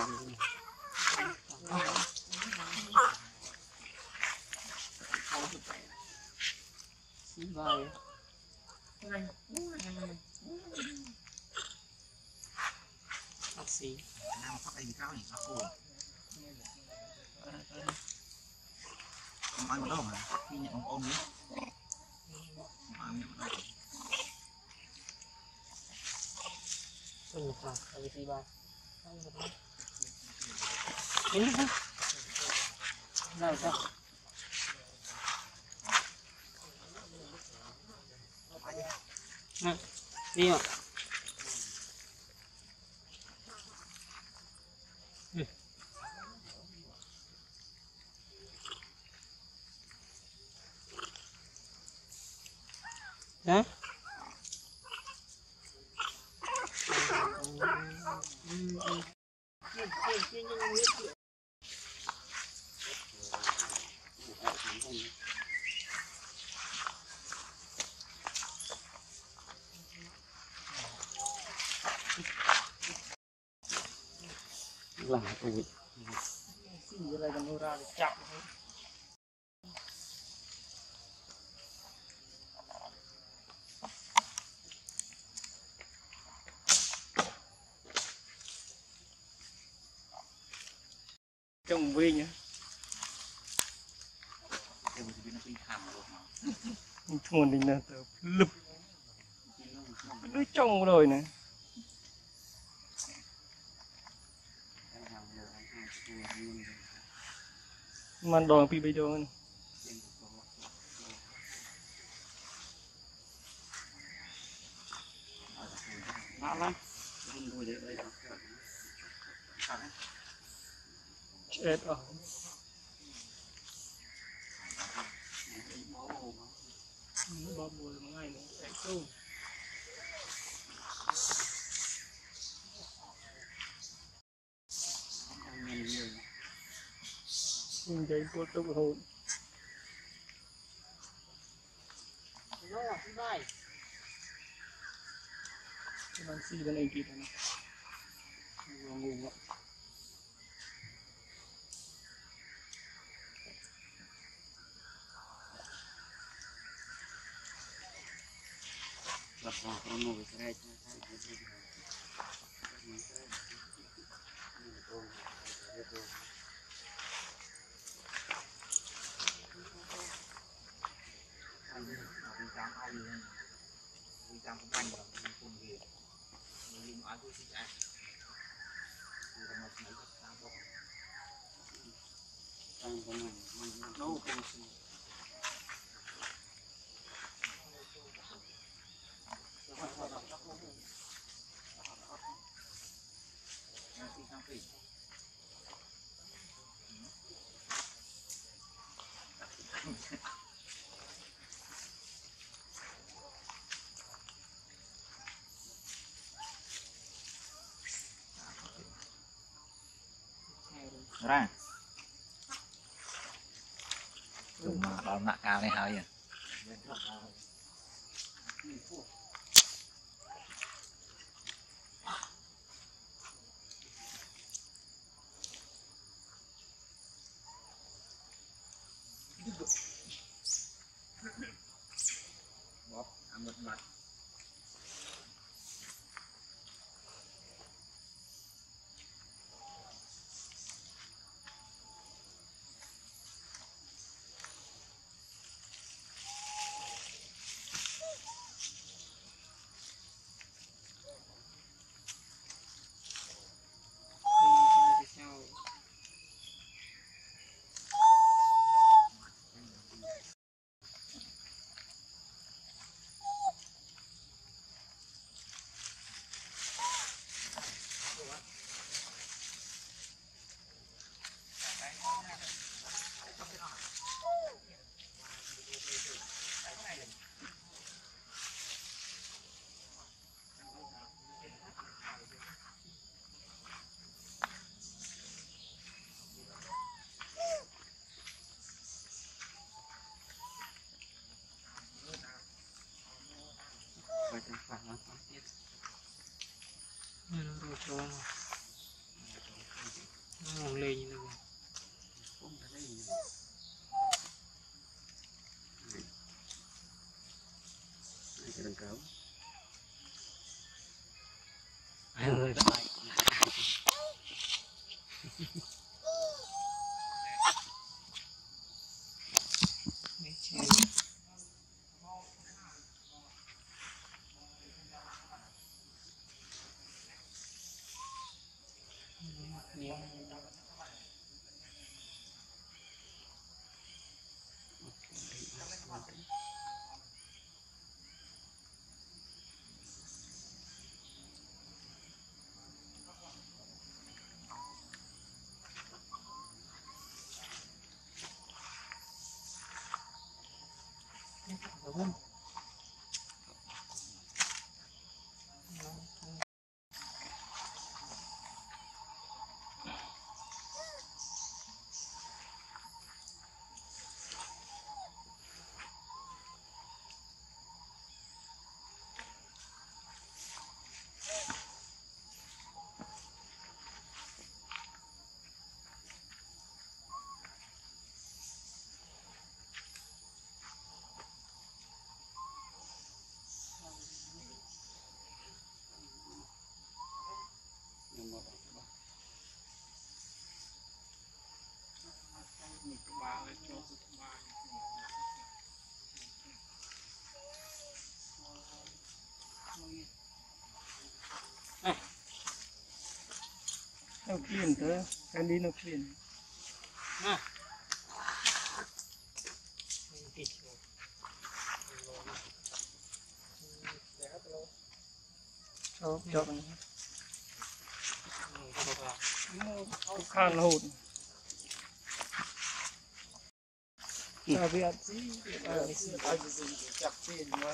xí nào phát anh cao nhỉ các cô không ai mà đâu mà khi nhận ông ôm nữa không ai nhận đâu cái gì ba ini kan nào sao đi mà đó là tụi gì lại còn ra để chạm trồng vi nhá thôn đi nè lụp đứa trồng rồi nèมันดองปีไปดองมาละเช็ดอ่ะบอบัวมันง่ายเลยแอกตู้dây của tôi hồn bạn xì bên này kịp này ngu quá đặt vào con ngồi cái này ra dùng đòn nặng cao này hơi bóp ăn một mặt lên nữa cái đằng cáo rồi đó lại nó kiên thế anh đi nó kiên cho khăn hồn ta biết chặt tiền mà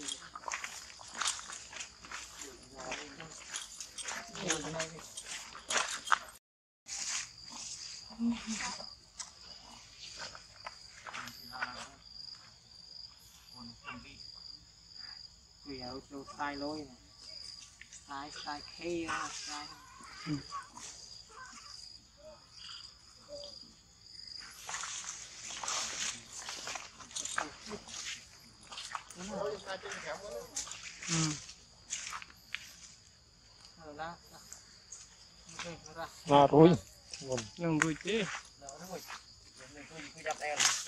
vì ở chỗ sai lối này sai sai khe sai rồi nhưng rồi chứ rồi